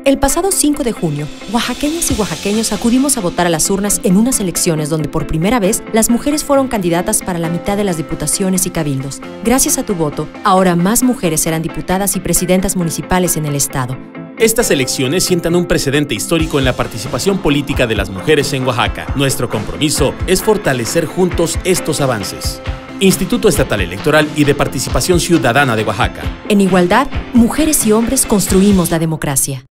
El pasado 5 de junio, oaxaqueñas y oaxaqueños acudimos a votar a las urnas en unas elecciones donde por primera vez las mujeres fueron candidatas para la mitad de las diputaciones y cabildos. Gracias a tu voto, ahora más mujeres serán diputadas y presidentas municipales en el estado. Estas elecciones sientan un precedente histórico en la participación política de las mujeres en Oaxaca. Nuestro compromiso es fortalecer juntos estos avances. Instituto Estatal Electoral y de Participación Ciudadana de Oaxaca. En igualdad, mujeres y hombres construimos la democracia.